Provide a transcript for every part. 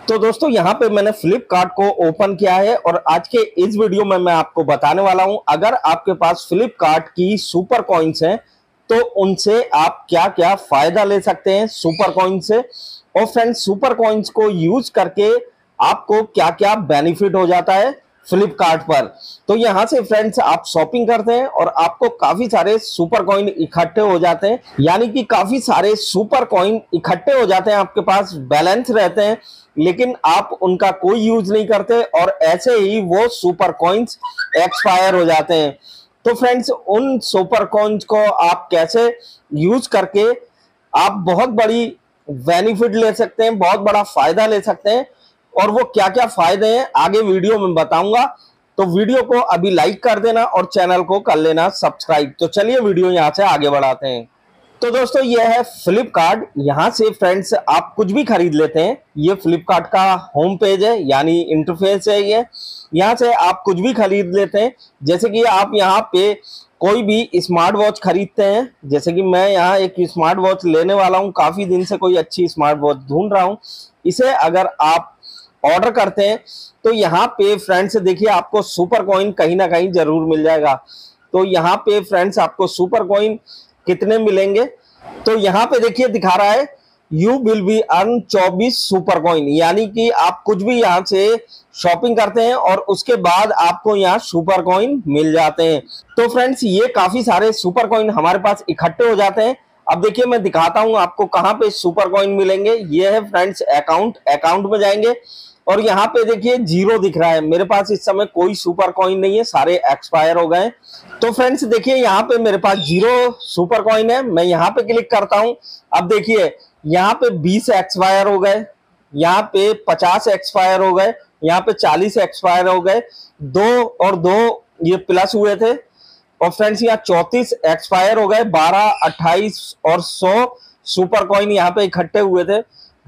तो दोस्तों यहाँ पे मैंने फ्लिपकार्ट को ओपन किया है और आज के इस वीडियो में मैं आपको बताने वाला हूं, अगर आपके पास फ्लिपकार्ट की सुपर कॉइन्स हैं तो उनसे आप क्या क्या फायदा ले सकते हैं सुपर कॉइन से। और फ्रेंड्स, सुपर कॉइन्स को यूज करके आपको क्या क्या बेनिफिट हो जाता है फ्लिपकार्ट पर। तो यहाँ से फ्रेंड्स आप शॉपिंग करते हैं और आपको काफी सारे सुपर कॉइन इकट्ठे हो जाते हैं, यानी कि काफी सारे सुपर कॉइन इकट्ठे हो जाते हैं, आपके पास बैलेंस रहते हैं लेकिन आप उनका कोई यूज नहीं करते और ऐसे ही वो सुपर कॉइन्स एक्सपायर हो जाते हैं। तो फ्रेंड्स, उन सुपर कॉइन्स को आप कैसे यूज करके आप बहुत बड़ी बेनिफिट ले सकते हैं, बहुत बड़ा फायदा ले सकते हैं, और वो क्या क्या फायदे हैं आगे वीडियो में बताऊंगा। तो वीडियो को अभी लाइक कर देना और चैनल को कर लेना सब्सक्राइब। तो चलिए वीडियो यहां से आगे बढ़ाते हैं। तो दोस्तों ये है फ्लिपकार्ट। यहाँ से फ्रेंड्स आप कुछ भी खरीद लेते हैं। ये फ्लिपकार्ट का होम पेज है, यानी इंटरफेस है ये। यहाँ से आप कुछ भी खरीद लेते हैं, जैसे कि आप यहाँ पे कोई भी स्मार्ट वॉच खरीदते हैं। जैसे कि मैं यहाँ एक स्मार्ट वॉच लेने वाला हूँ, काफी दिन से कोई अच्छी स्मार्ट वॉच ढूंढ रहा हूँ। इसे अगर आप ऑर्डर करते हैं तो यहाँ पे फ्रेंड्स देखिए आपको सुपर कॉइन कहीं ना कहीं जरूर मिल जाएगा। तो यहाँ पे फ्रेंड्स आपको सुपर कॉइन कितने मिलेंगे, तो यहाँ पे देखिए दिखा रहा है you will be earn 24 super coin, यानी कि आप कुछ भी यहाँ से शॉपिंग करते हैं और उसके बाद आपको यहाँ सुपर कॉइन मिल जाते हैं। तो फ्रेंड्स ये काफी सारे सुपर कॉइन हमारे पास इकट्ठे हो जाते हैं। अब देखिए मैं दिखाता हूं आपको कहां पे सुपर कॉइन मिलेंगे। ये है फ्रेंड्स अकाउंट में जाएंगे और यहाँ पे देखिए जीरो दिख रहा है। मेरे पास इस समय कोई सुपर कॉइन नहीं है, सारे एक्सपायर हो गए। तो फ्रेंड्स देखिए यहाँ पे मेरे पास जीरो सुपर कॉइन है। मैं यहाँ पे क्लिक करता हूं। अब देखिए यहाँ पे 20 एक्सपायर हो गए, यहाँ पे 50 एक्सपायर हो गए, यहाँ पे 40 एक्सपायर हो गए, दो और दो ये प्लस हुए थे। और फ्रेंड्स यहाँ 34 एक्सपायर हो गए, 12, 28 और 100 सुपर कॉइन यहाँ पे इकट्ठे हुए थे,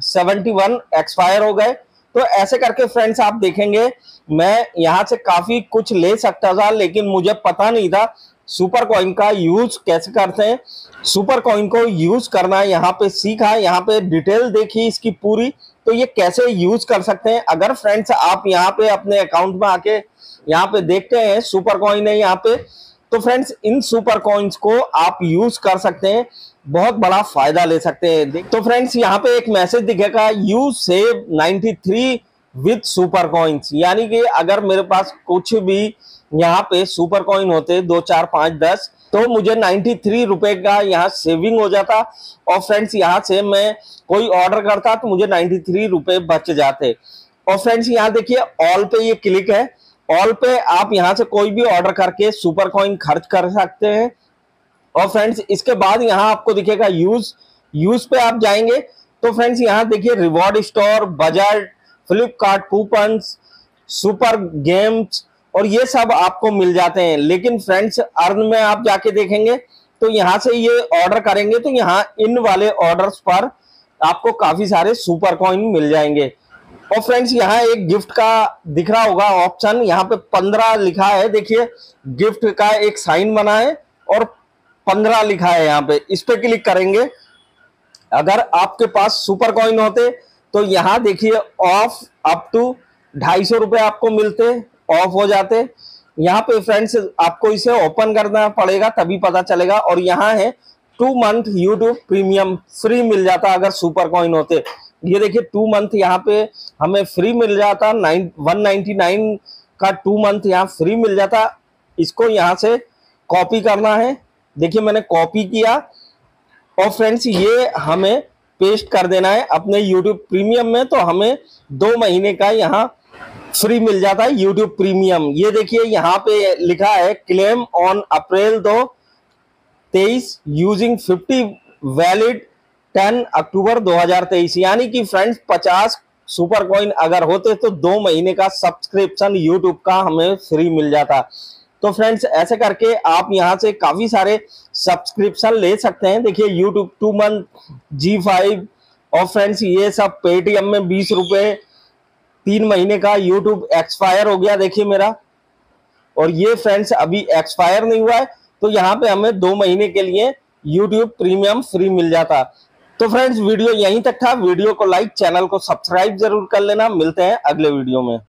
71 एक्सपायर हो गए। तो ऐसे करके फ्रेंड्स आप देखेंगे मैं यहाँ से काफी कुछ ले सकता था, लेकिन मुझे पता नहीं था सुपर कॉइन का यूज कैसे करते हैं। सुपर कॉइन को यूज करना यहाँ पे सीखा, यहाँ पे डिटेल देखी इसकी पूरी, तो ये कैसे यूज कर सकते हैं। अगर फ्रेंड्स आप यहाँ पे अपने अकाउंट में आके यहाँ पे देखते हैं सुपर कॉइन है यहाँ पे, तो फ्रेंड्स इन सुपर कॉइन्स को आप यूज कर सकते हैं, बहुत बड़ा फायदा ले सकते हैं। तो फ्रेंड्स यहाँ पे एक मैसेज दिखेगा you save 93 with super coins, यानी कि अगर मेरे पास कुछ भी यहाँ पे सुपर कॉइन होते 2, 4, 5, 10 तो मुझे 93 रुपए का यहाँ सेविंग हो जाता। और फ्रेंड्स यहाँ से मैं कोई ऑर्डर करता तो मुझे 93 रुपए बच जाते। और फ्रेंड्स यहाँ देखिए ऑल पे ये क्लिक है, ऑल पे आप यहाँ से कोई भी ऑर्डर करके सुपर कॉइन खर्च कर सकते हैं। और फ्रेंड्स इसके बाद यहाँ आपको दिखेगा यूज पे आप जाएंगे तो फ्रेंड्स यहाँ देखिए reward store, budget, Flipkart coupons, super games और ये सब आपको मिल जाते हैं। लेकिन फ्रेंड्स अर्न में आप जाके देखेंगे तो यहाँ से ये ऑर्डर करेंगे तो यहाँ इन वाले ऑर्डर्स पर आपको काफी सारे सुपर कॉइन मिल जाएंगे। और फ्रेंड्स यहाँ एक गिफ्ट का दिख रहा होगा ऑप्शन, यहाँ पे 15 लिखा है, देखिए गिफ्ट का एक साइन बना है और 15 लिखा है यहाँ पे, इस पे क्लिक करेंगे। अगर आपके पास सुपर कॉइन होते तो यहाँ देखिए ऑफ अप टू 250 रुपए आपको मिलते, ऑफ हो जाते। यहाँ पे फ्रेंड्स आपको इसे ओपन करना पड़ेगा तभी पता चलेगा। और यहाँ है 2 मंथ यूट्यूब प्रीमियम फ्री मिल जाता अगर सुपर कॉइन होते। ये देखिए 2 मंथ यहाँ पे हमें फ्री मिल जाता, 199 का 2 मंथ यहाँ फ्री मिल जाता। इसको यहाँ से कॉपी करना है, देखिए मैंने कॉपी किया और फ्रेंड्स ये हमें पेस्ट कर देना है अपने YouTube प्रीमियम में, तो हमें 2 महीने का यहाँ फ्री मिल जाता है YouTube प्रीमियम। ये देखिए यहाँ पे लिखा है claim on April 23 using 50 valid 10 October 2023, यानी कि फ्रेंड्स 50 सुपर कॉइन अगर होते तो 2 महीने का सब्सक्रिप्शन YouTube का हमें फ्री मिल जाता। तो फ्रेंड्स ऐसे करके आप यहाँ से काफी सारे सब्सक्रिप्शन ले सकते हैं। देखिए YouTube 2 मंथ, G5 और फ्रेंड्स ये सब पेटीएम में 20 रुपए 3 महीने का YouTube एक्सपायर हो गया देखिए मेरा, और ये फ्रेंड्स अभी एक्सपायर नहीं हुआ है तो यहाँ पे हमें 2 महीने के लिए YouTube प्रीमियम फ्री मिल जाता। तो फ्रेंड्स वीडियो यहीं तक था। वीडियो को लाइक, चैनल को सब्सक्राइब जरूर कर लेना। मिलते हैं अगले वीडियो में।